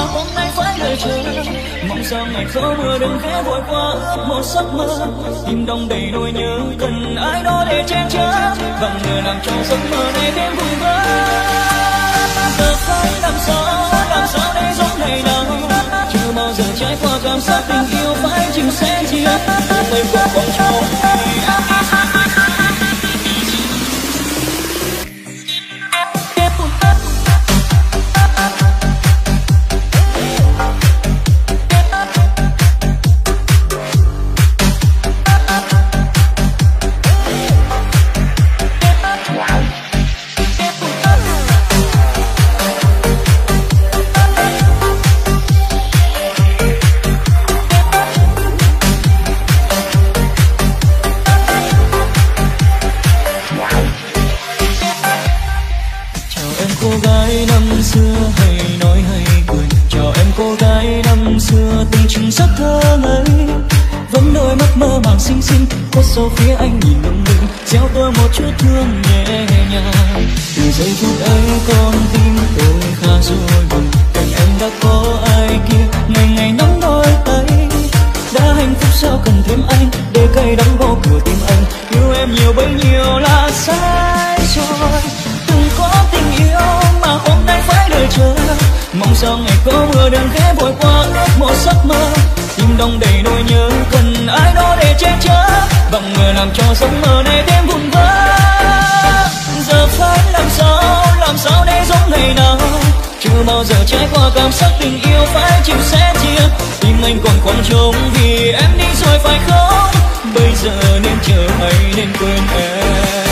hôm nay phải đợi chờ. Mong sao ngày gió mưa đừng khẽ vội qua ước một giấc mơ. Tim đong đầy nỗi nhớ cần ai đó để che chở, và người làm cho giấc mơ này thêm vui vỡ. Giờ phải làm sao để giống ngày nào, chưa bao giờ trải qua cảm giác tình yêu phải chịu sẻ chia. Tôi còn còn trông rất thơ ngây, vẫn đôi mắt mơ màng xinh xinh khuất sau phía anh nhìn lung linh, gieo tôi một chút thương nhẹ nhàng. Từ giây phút ấy con tim tôi khá rồi buồn, cạnh em đã có ai kia, ngày ngày nắm đôi tay. Đã hạnh phúc sao cần thêm anh để cay đắng gõ cửa tim anh, yêu em nhiều bấy nhiêu là sai rồi. Từng có tình yêu mà hôm nay phải đợi chờ, mong sao ngày có mưa đừng khẽ vội qua ước một giấc mơ. Tim đong đầy nỗi nhớ cần ai đó để che chở, bằng người làm cho giấc mơ này thêm vụn vỡ. Giờ phải làm sao để giống ngày nào, chưa bao giờ trải qua cảm giác tình yêu phải chịu sẻ chia. Tim anh còn khoảng trống vì em đi rồi phải không, bây giờ nên chờ hay nên quên em.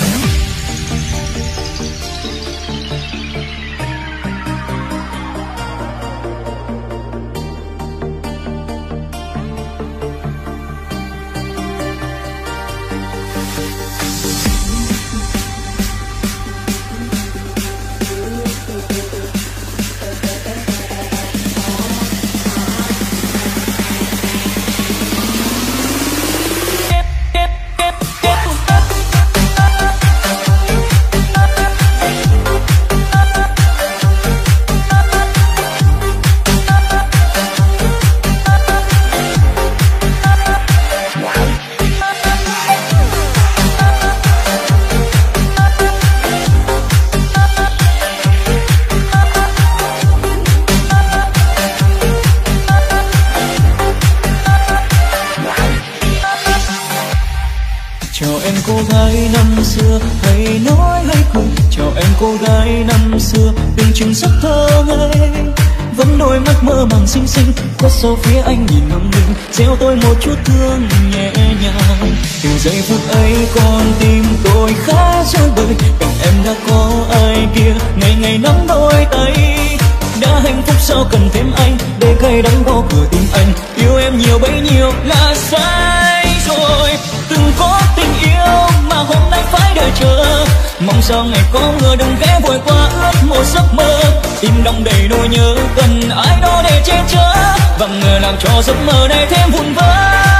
Rất thơ ngây, vẫn đôi mắt mơ màng xinh xinh khuất sau phía anh nhìn lung linh, gieo tôi một chút thương nhẹ nhàng. Từ giây phút ấy con tim tôi khá rối bời, cạnh em đã có ai kia, ngày ngày nắm đôi tay. Đã hạnh phúc sao cần thêm anh để cay đắng gõ cửa tim anh, yêu em nhiều bấy nhiêu là sai rồi. Từng có tình yêu mà hôm nay phải đợi chờ, mong sao ngày có mưa đừng ghé vội qua ước một giấc mơ. Tim đong đầy nỗi nhớ cần ai đó để che chở, và người làm cho giấc mơ này thêm vụn vỡ.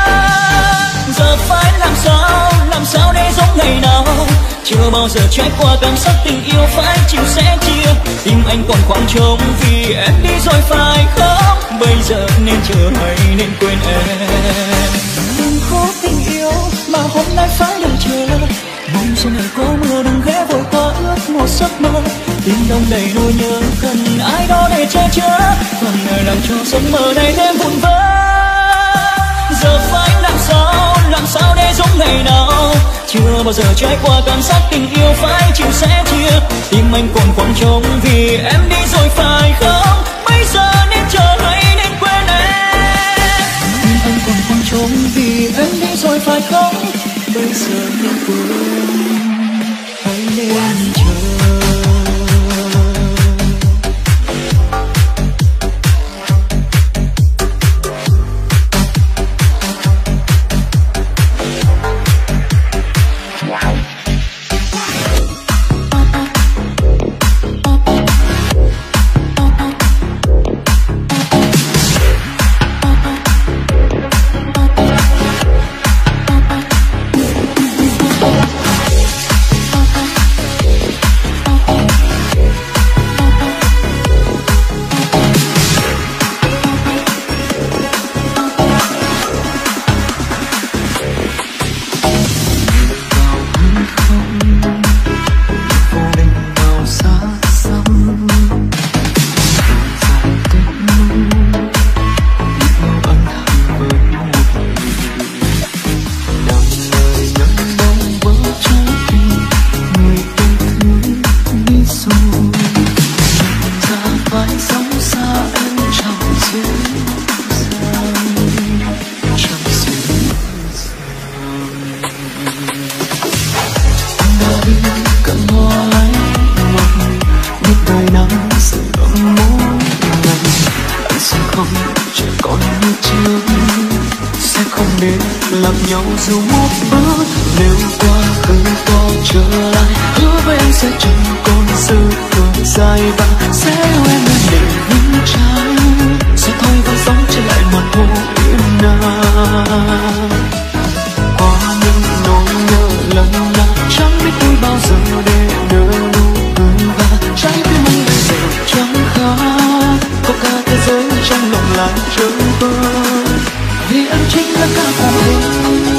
Giờ phải làm sao để giống ngày nào, chưa bao giờ trải qua cảm giác tình yêu phải chịu sẻ chia. Tim anh còn khoảng trống vì em đi rồi phải không, bây giờ nên chờ hay nên quên em. Đừng có tình yêu mà hôm nay phải đợi chờ, mong sau ngày có mưa đừng ghé vội qua ước một giấc mơ. Tim đong đầy nỗi nhớ cần ai đó để che chở, còn người làm cho giấc mơ này thêm vụn vỡ. Giờ phải làm sao để giống ngày nào, chưa bao giờ trải qua cảm giác tình yêu phải chịu sẻ chia. Tim anh còn khoảng trống vì em đi rồi phải không, bây giờ nên chờ hay nên quên em. Tim anh còn khoảng trống vì em đi rồi phải không, bây giờ nên quên hay nên chờ. phải sống xa em chẳng dễ dàng, chẳng dễ dàng. Anh đã biết cần hoa ấy ngọt, biết đời nắng sẽ ấm mỗi ngày. Anh sẽ không chỉ còn như trước, sẽ không để lạc nhau dù một bước. Nếu quá khứ có trở lại, hứa với em sẽ chẳng còn sự đường dài và sẽ yêu em đến để vững trái. Sẽ thôi vẫn sống trở lại mặt hồ yên ắng. Qua những nỗi nhớ lần là chẳng biết vui bao giờ để nở nụ cười và trái tim anh bây giờ chẳng khác. Có cả thế giới trong lòng lại trơ vơi, vì anh chính là cả cuộc đời.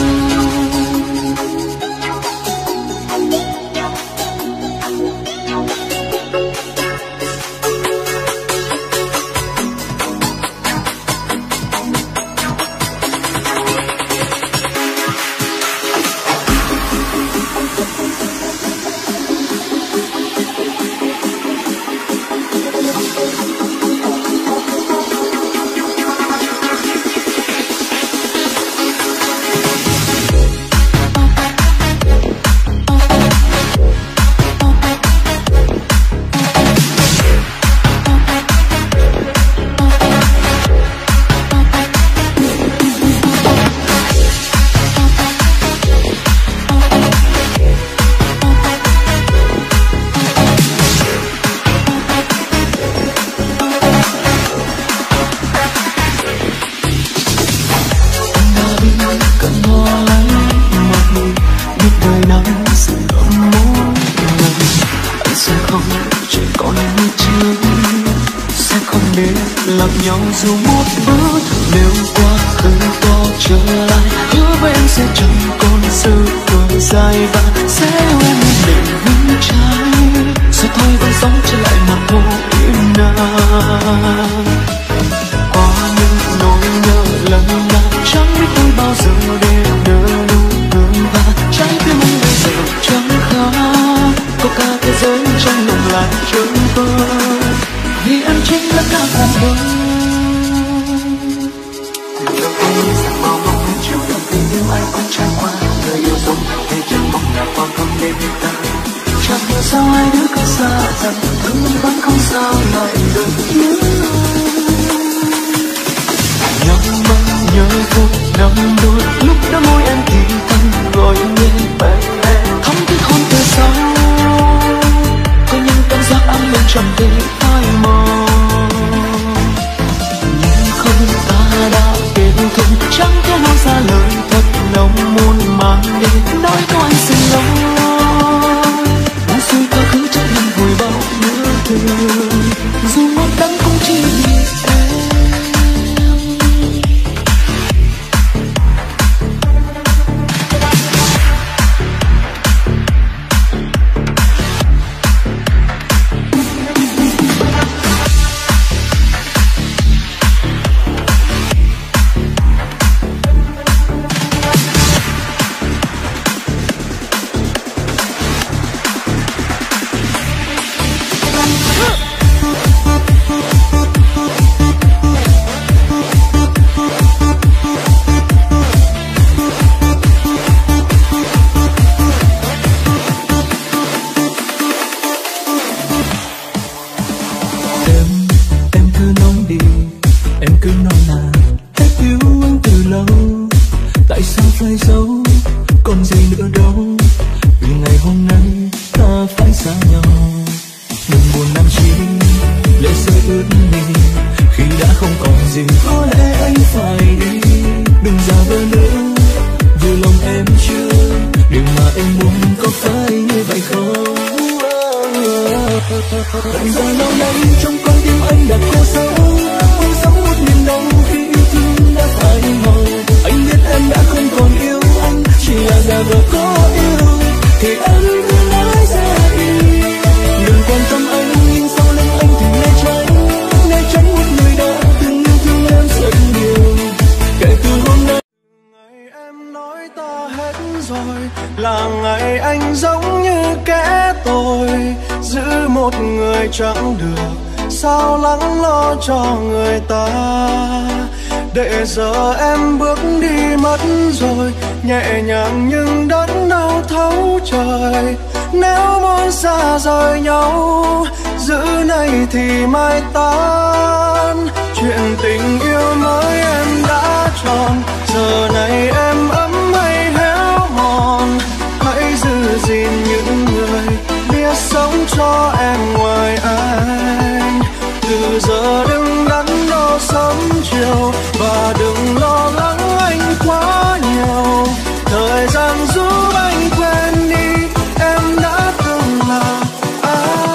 Lạc nhau dù một bước. Nếu quá khứ có trở lại, hứa với em sẽ chẳng còn sự đường dài và sẽ yêu em để vững trái. Sẽ thôi vẫn sống trở lại mặt hồ yên ắng. Qua những nỗi nhớ lần là chẳng biết tôi bao giờ để nở nụ cười và trái tim anh bây giờ chẳng khác. Có cả thế giới trong lòng lại trơ vơi, vì anh chính là cả cuộc đời. Từ đầu tiên rằng bao mong đến chiều tâm tình yêu anh cũng trải qua đời yêu dấu, để chẳng mong là còn không đến bên ta. Chẳng hiểu sao hai đứa cứ xa dần, thương nhưng vẫn không sao lại được nhớ. Nhắm mắt nhớ phút năm đôi lúc đã môi em thì thầm gọi nghe bạn em thắm thiết hôn từ sau. Có những cảm giác ấm bên tràn về phai màu, nhưng không ta đã kết thúc. Chẳng thể nói ra lời thật lòng muốn mang đến nói có anh xin lỗi. Buông xuôi quá khứ chẳng làm vùi bao nhớ thương, dù ngọt đắng cũng chỉ vì em. Thành ra lâu nay trong con tim anh đã cô dấu, anh sống một niềm đau khi yêu thương đã phai màu. Anh biết em đã không còn yêu anh, chỉ là giả vờ có yêu thì em cứ nói ra đi. Đừng quan tâm anh, nhưng sau lưng anh thì né tránh một người đã từng yêu thương em rất nhiều. Kể từ hôm nay, ngày em nói ta hết rồi, là ngày anh giống như kẻ tội, giữ một người chẳng được sao lắng lo cho người ta. Để giờ em bước đi mất rồi, nhẹ nhàng nhưng đớn đau thấu trời. Nếu muốn xa rời nhau, giữ này thì mai tan. Chuyện tình yêu mới em đã chọn, giờ này em ấm hay héo mòn. Hãy giữ gìn những người biết sống cho em ngoài anh. Từ giờ đừng đắn đo sớm chiều, và đừng lo lắng anh quá nhiều. Thời gian giúp anh quên đi em đã từng là ai.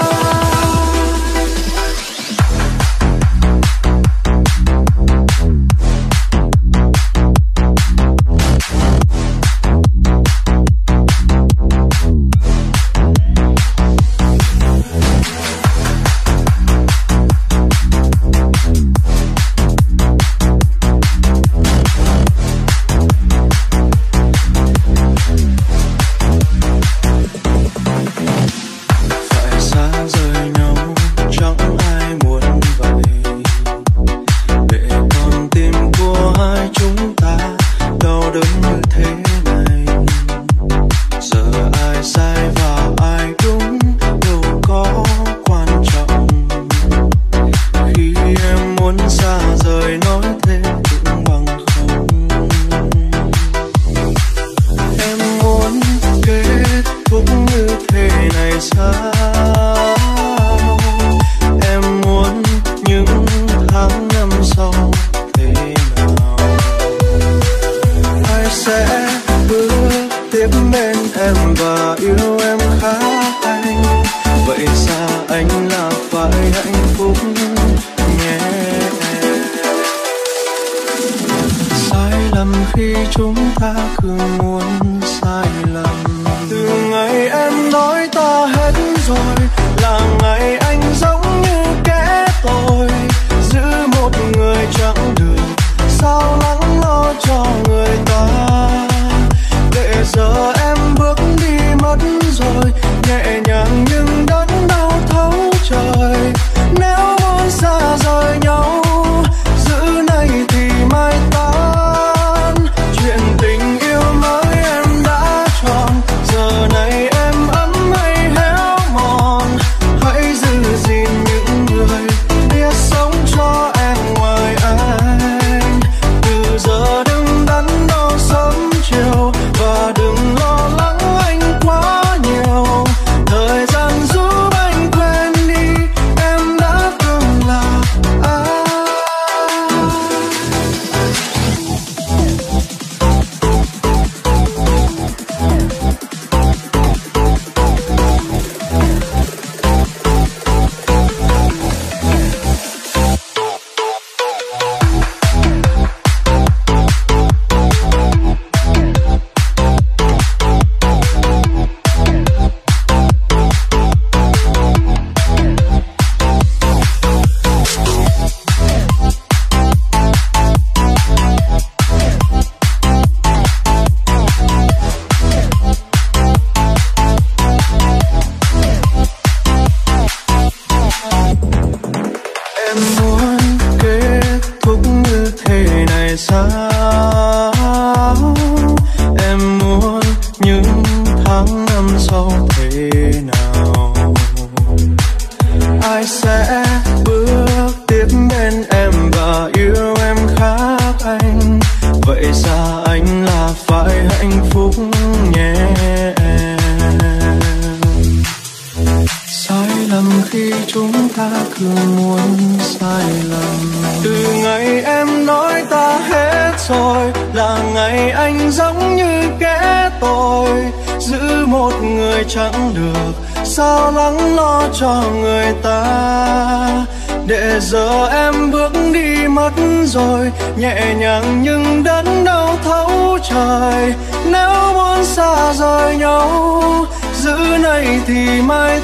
Nhẹ nhàng nhưng đớn đau thấu trời. Nếu muốn xa rời nhau, giữ này thì mai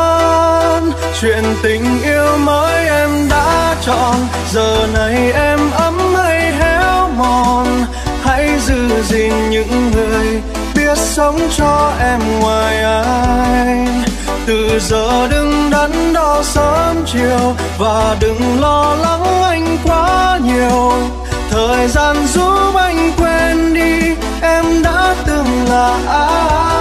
tan. Chuyện tình yêu mới em đã chọn, giờ này em ấm hay héo mòn. Hãy giữ gìn những người biết sống cho em ngoài anh. Từ giờ đừng đắn đo sớm chiều, và đừng lo lắng anh quá nhiều. Thời gian giúp anh quên đi em đã từng là ai.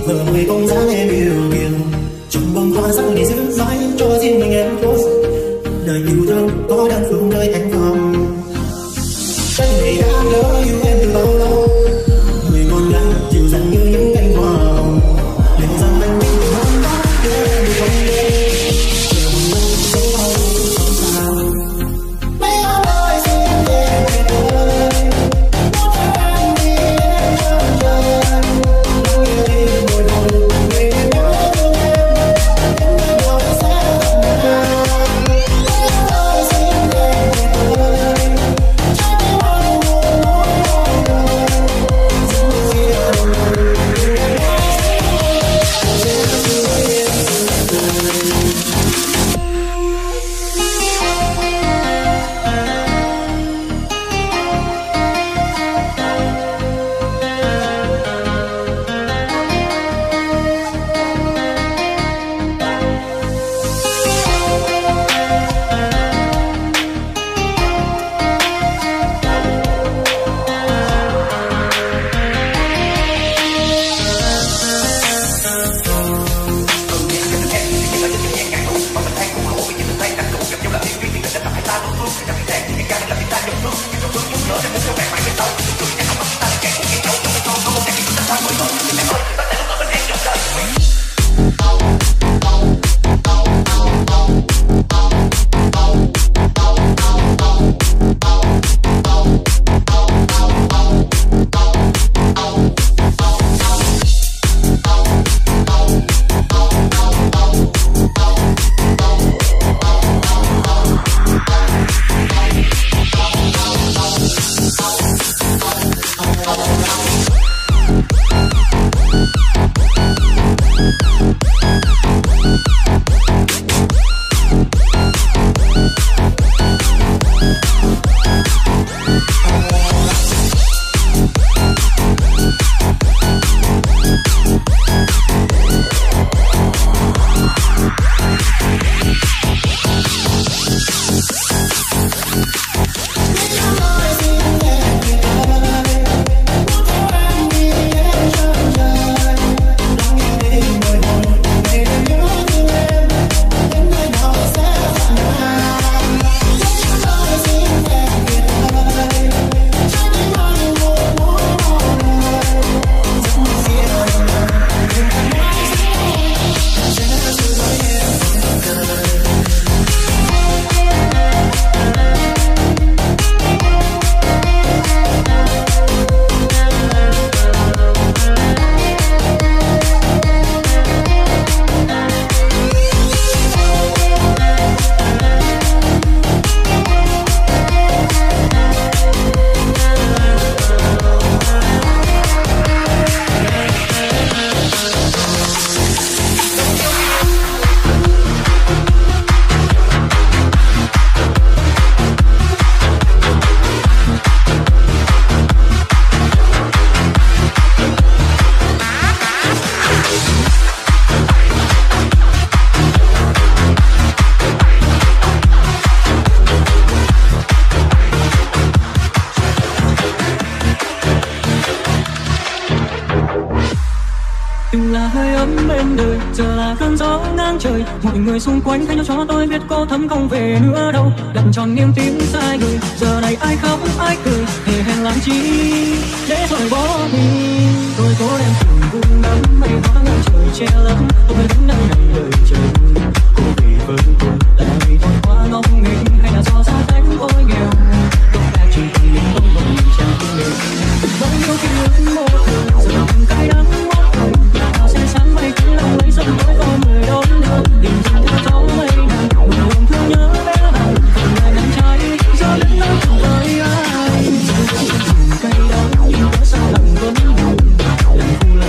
vợ người bóng dáng em yêu kiều, trong bông hoa sắc để giữ mãi cho riêng mình em có đời yêu thương có đơn phương nơi anh phòng. Cái này đã lỡ yêu em từ bao lâu, người con gái dịu dàng như những cánh hoa hồng, liệu rằng anh biết từ hôm đó em không nghe chiều mong sống không sao. Mấy hôm ơi xin em về thôi, muốn cho anh đi em trong trời, lắng nghe đi bồi hồi ngày em nhớ thương em, đến ngày nào sẽ gặp nhau. Mấy hôm ơi xin em về thôi, trái tim anh luôn muốn mọi người xung quanh thay nhau cho tôi biết cô thấm không về nữa đâu. Đặt tròn niềm tin sai người, giờ này ai khóc ai cười, hề hèn làm chi để rồi bỏ đi. Tôi cố đem từng vùng đắm mây hóa ngang trời che lấp, tôi đứng đang ngày đời chờ cô về với tôi. Là vì tôi quá ngốc nghếch hay là do gia tánh tôi nghèo, tôi đã chỉ cần những bông bồng chẳng yêu bao nhiêu ký ức mơ thường giờ từng cái đắng ngót thời. Nào sẽ sáng mây cứ lòng lấy giấc mơ có người đón đưa tìm dừng theo gió mây nàng một buồn thương nhớ bé hồng từng ngày nắng cháy giờ đến nắng với ai. Giờ chỉ dùng cây đắng nhưng có sao lòng vẫn buồn làm phù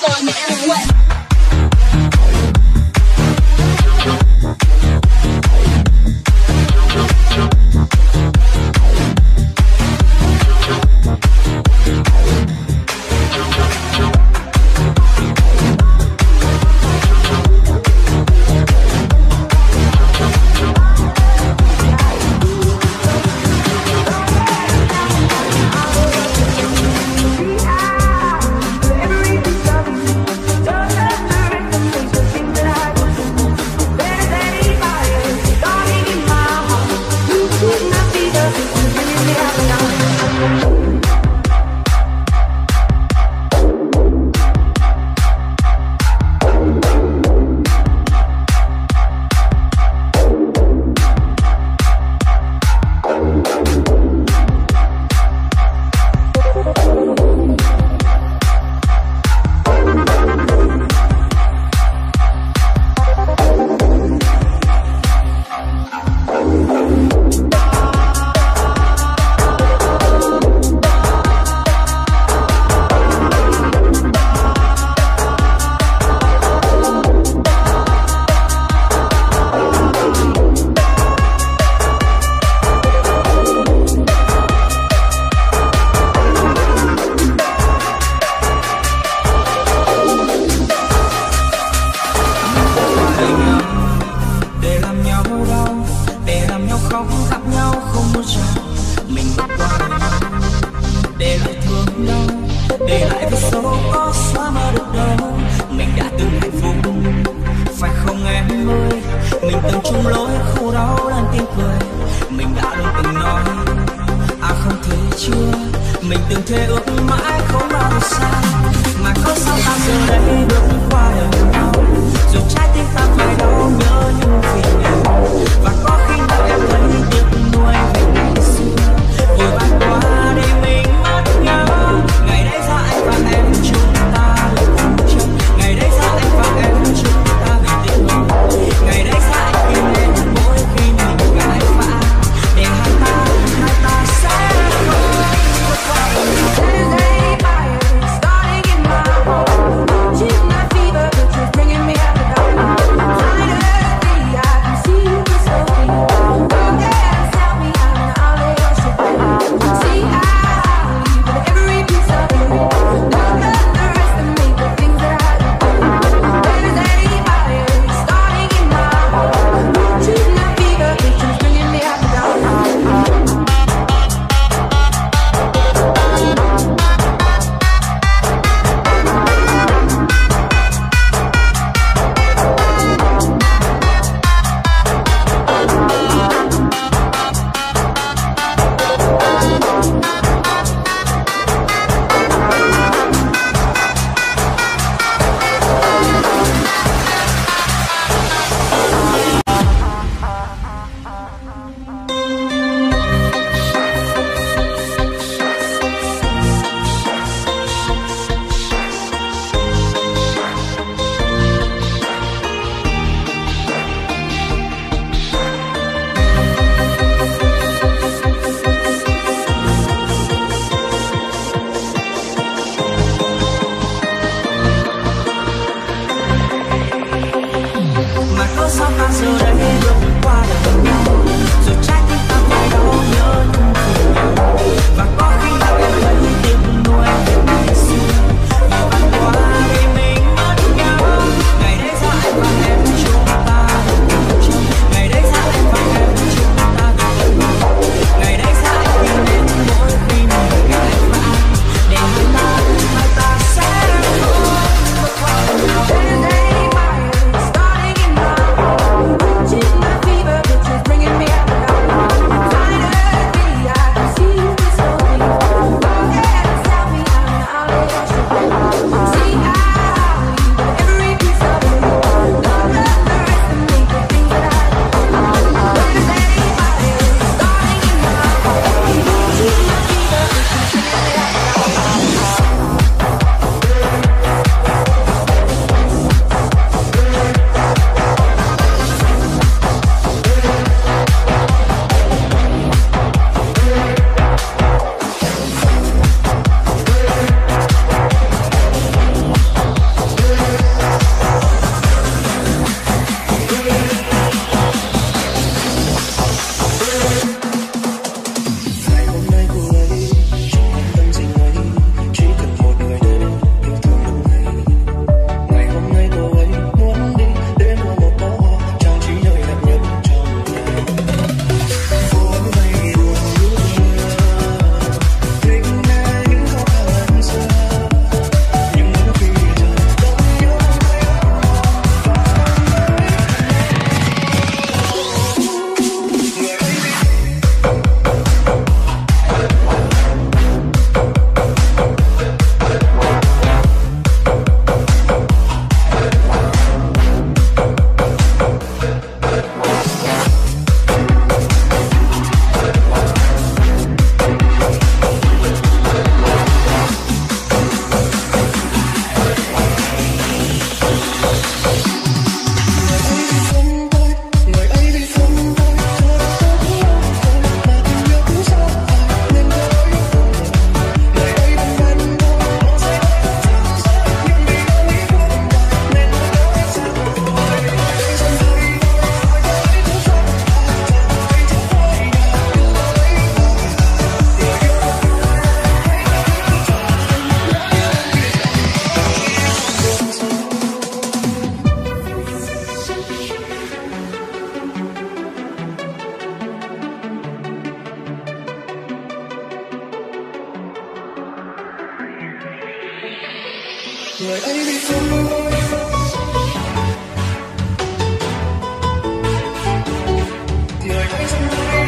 Saturday người ấy đi rồi. Người ấy dần đi.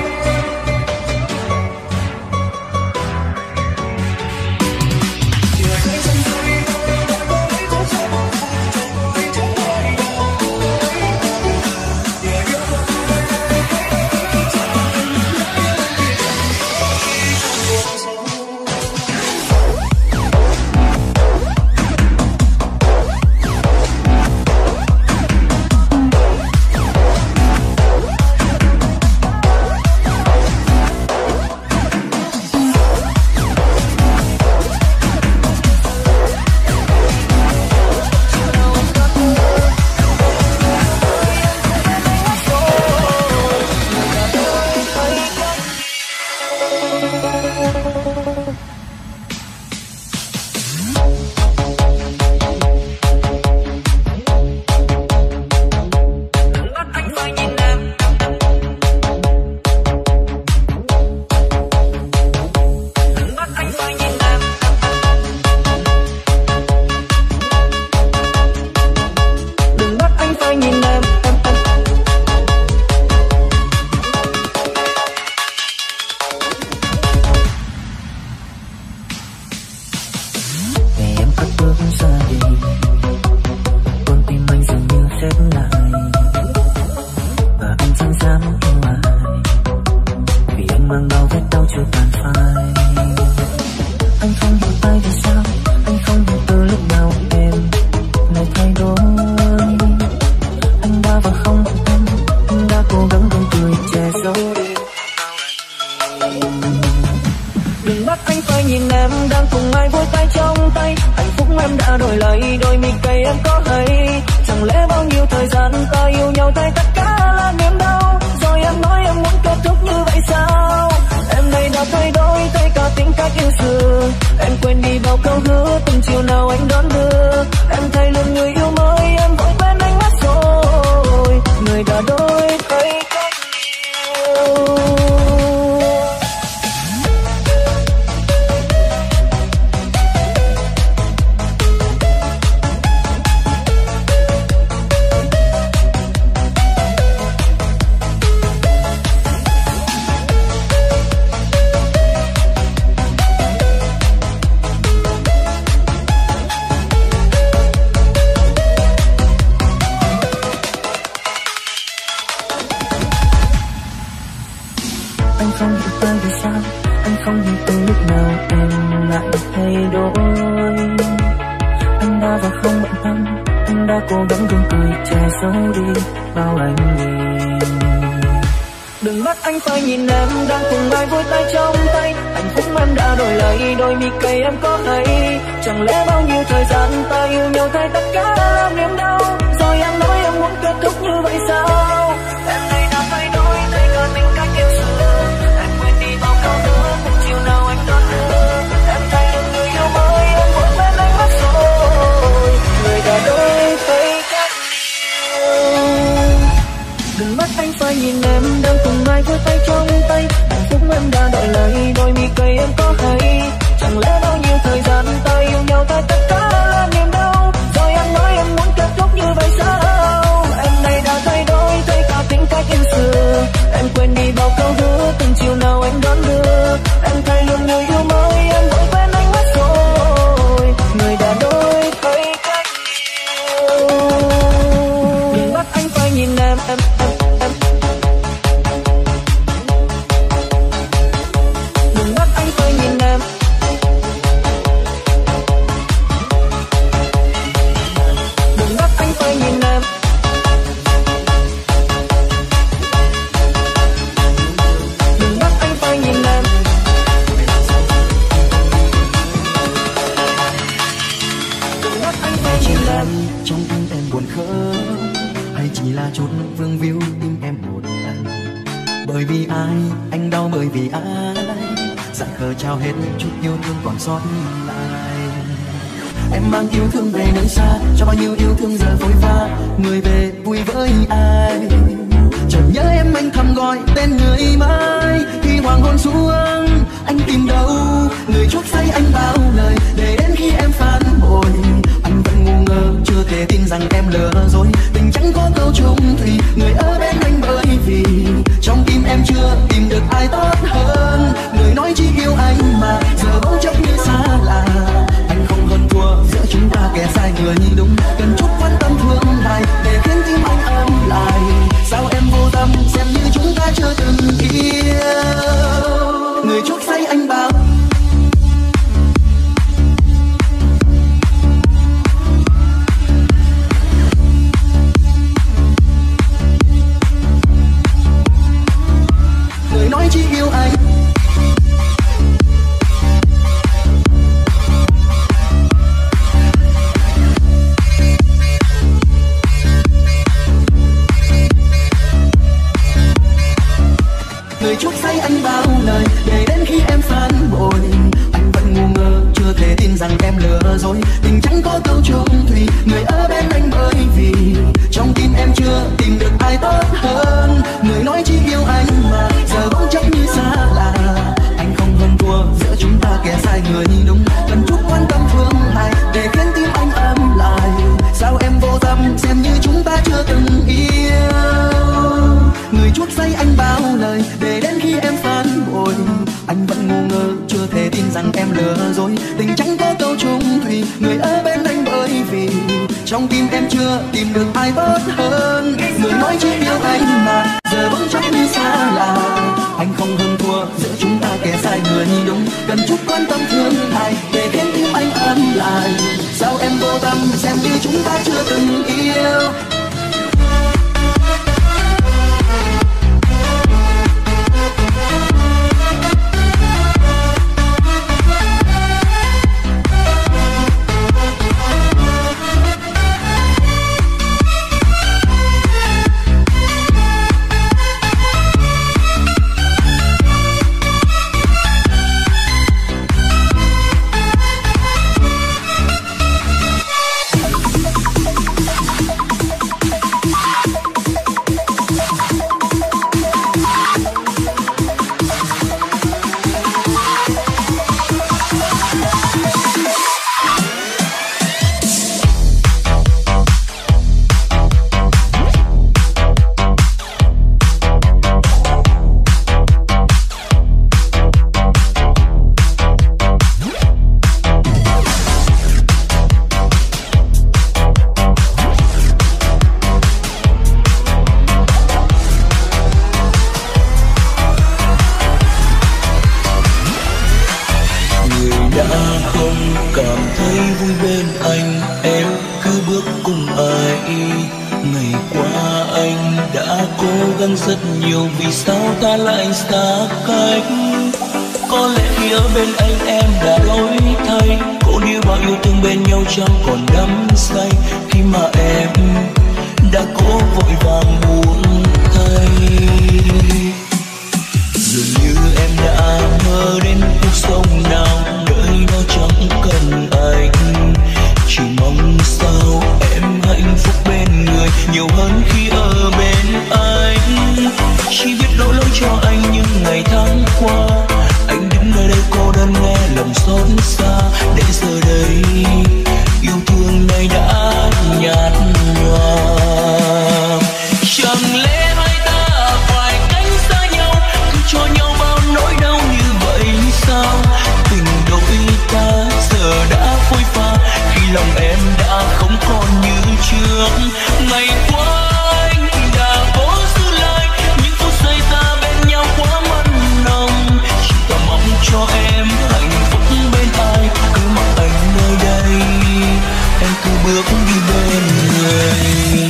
Em mang yêu thương về nơi xa, cho bao nhiêu yêu thương giờ vội vã, người về vui với ai. Chợt nhớ em anh thầm gọi tên người mai, khi hoàng hôn xuống anh tìm đâu người chốt say anh bao lời, để đến khi em phản bội anh vẫn thể tin rằng em lừa dối. Tình chẳng có câu chung thủy, người ở bên anh bởi vì trong tim em chưa tìm được ai tốt hơn. Người nói chỉ yêu anh mà giờ bỗng chốc như xa lạ. Anh không hơn thua giữa chúng ta, kẻ sai người đúng. Cần chút quan tâm thương hại để khiến tim anh ấm lại. Sao em vô tâm xem như chúng ta chưa từng yêu. Người chuốc say anh bao nói chỉ yêu anh. Người chuốc say anh bao lời để đến khi em phản bội, anh vẫn ngu ngơ chưa thể tin rằng em lừa dối. Tình chẳng có câu chung thủy, người ở bên anh bởi vì trong tim em chưa tìm được ai tốt hơn. Người nói chỉ yêu anh mà giờ bỗng chốc như xa lạ. Anh không hơn thua giữa chúng ta, kẻ sai người đúng. Cần chút quan tâm thương hại để khiến tim anh ấm lại. Sao em vô tâm xem như chúng ta chưa từng yêu. Người chuốc say anh bao lời để đến khi em phản bội, anh vẫn ngu ngơ chưa thể tin rằng em lừa dối. Tình chẳng có câu chung thủy, người ở bên anh bởi vì trong tim em chưa tìm được ai tốt hơn. Người nói chỉ yêu anh mà giờ bỗng chốc như xa lạ. Anh không hơn thua giữa chúng ta, kẻ sai người đúng. Cần chút quan tâm thương hại để khiến tim anh ấm lại. Sao em vô tâm xem như chúng ta chưa từng yêu. Rất nhiều vì sao ta lại xa cách. Có lẽ khi ở bên anh em đã đổi thay. Cô như bao yêu thương bên nhau chẳng còn đắm say. Khi mà em đã cố vội vàng buông tay. Dường như em đã mơ đến cuộc sống nào nơi nó chẳng cần anh. Chỉ mong sao em hạnh phúc bên người nhiều hơn khi ở bên anh. Chỉ biết đổ lỗi cho anh những ngày tháng qua. Anh đứng nơi đây cô đơn nghe lòng xót xa. Để giờ đây yêu thương này đã nhạt nhòa. Chẳng lẽ hai ta phải cách xa nhau, cứ cho nhau bao nỗi đau như vậy sao? Tình đôi ta giờ đã phôi pha khi lòng em đã không còn như trước. Ngày qua anh đã cố giữ lại những phút giây ta bên nhau quá mặn nồng. Chỉ tò mong cho em hạnh phúc bên ai. Cứ mặc anh nơi đây, em cứ bước đi bên người.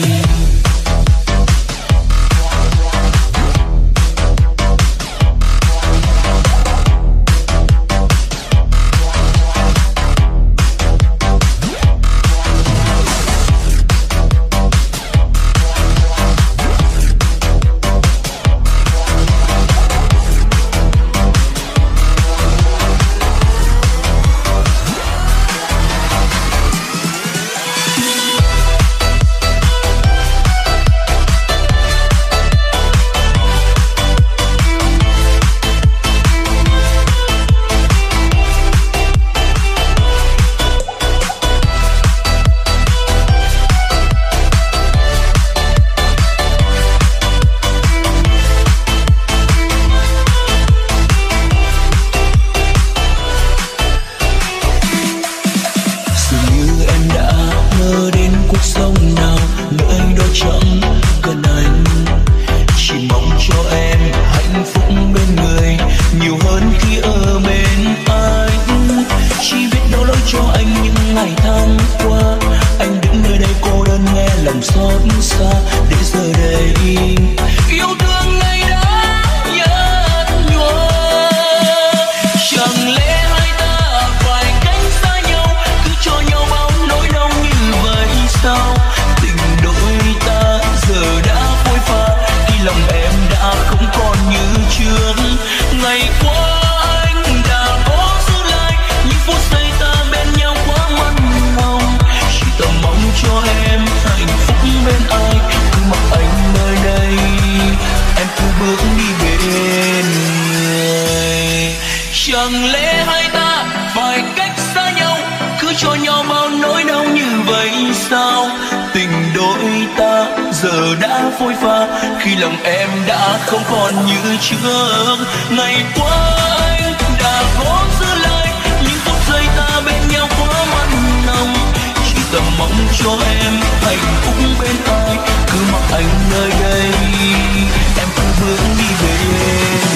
qua, anh đứng nơi đây cô đơn nghe lòng xót xa. Để giờ đây yêu thương ngày đã nhạt nhòa, chẳng lẽ hai ta phải cách xa nhau, cứ cho nhau bao nỗi đau như vậy sao? Tình đôi ta giờ đã phôi pha, khi lòng em đã không còn như trước. Ngày qua anh đã có giữ lại những phút giây ta bên nhau quá mặn nồng, chỉ tầm mong cho em hạnh phúc bên ai. Cứ mặc anh nơi đây, em cứ bước đi bên người. Chẳng lẽ hai ta phải cách xa nhau, cứ cho nhau bao nỗi đau như vậy sao? Tình đôi ta giờ đã phôi pha, khi lòng em đã không còn như trước. Ngày qua anh đã có giữ lại những phút giây ta bên nhau quá mặn nồng, chỉ tầm mong cho em hạnh phúc bên ai. Cứ mặc anh nơi đây, em cứ bước đi bên.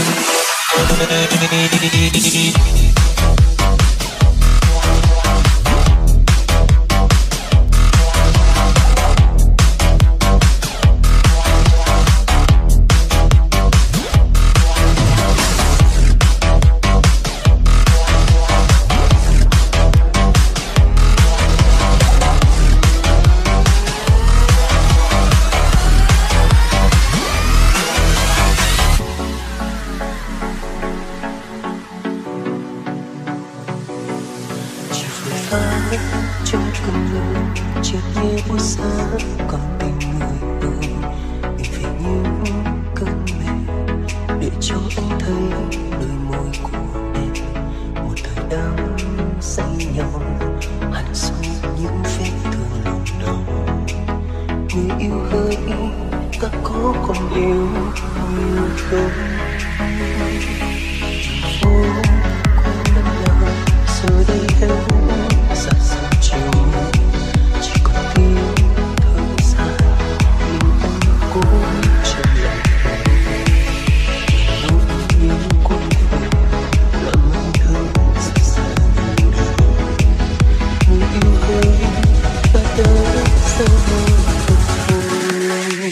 Trong cơn mưa chợt nghe buổi sáng còn tình người ơi, mình phải những cơn mê để cho anh thấy đôi môi của em một thời đang say nhau hằn sâu những vết thương lòng đau. Người yêu hỡi ta có còn yêu không? Phố cũng năm nào giờ đây em xa xa chiều, chỉ còn tiếng thở dài nhưng anh cố trở lại. Nỗi nhớ cuối cùng làm anh thương xa xa nhiều đời. Người yêu ơi ta đã sao phục hồi.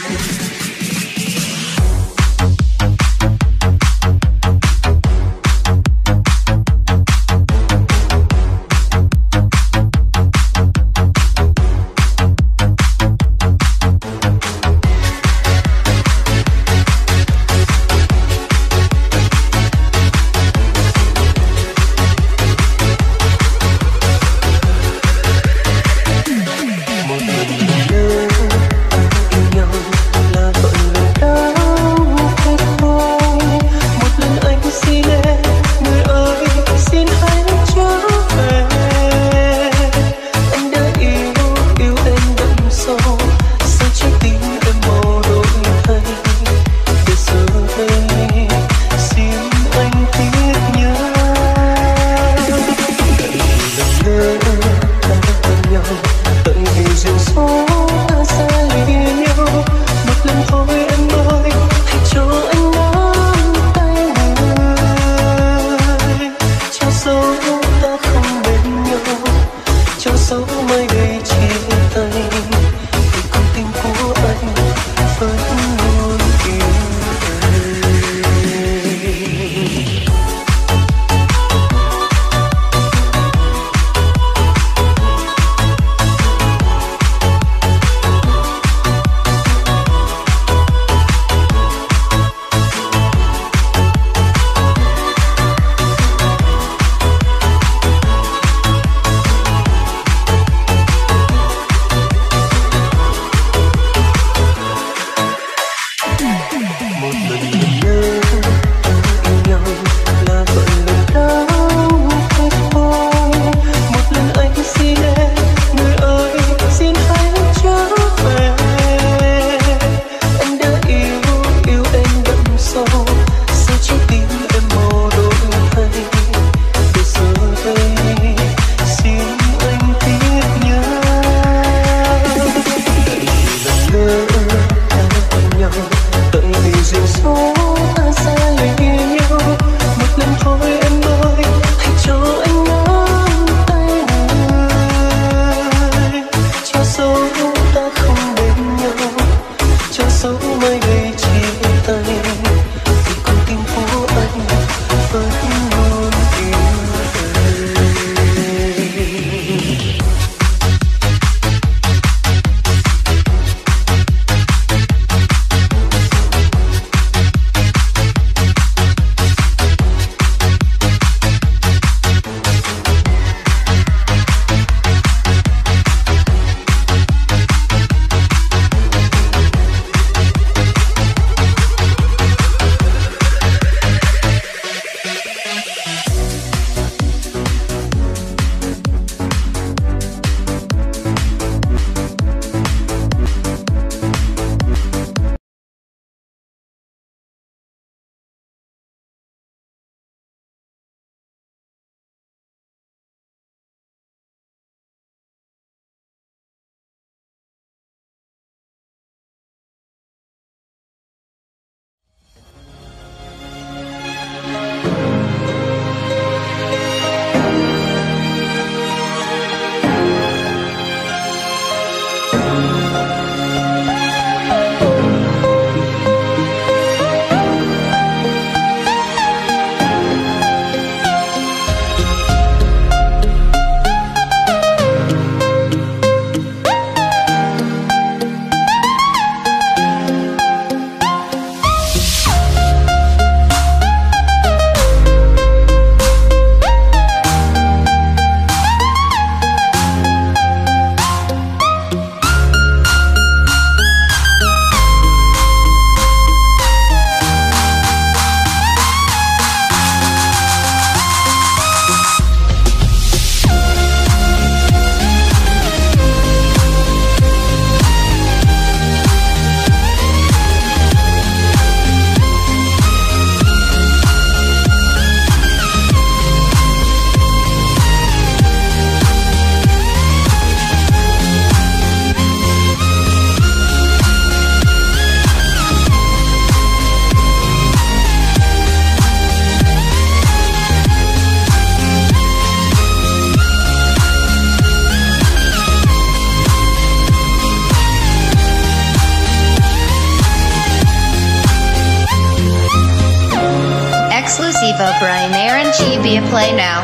Eva Brian Aaron G be a play now.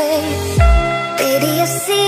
Baby, I see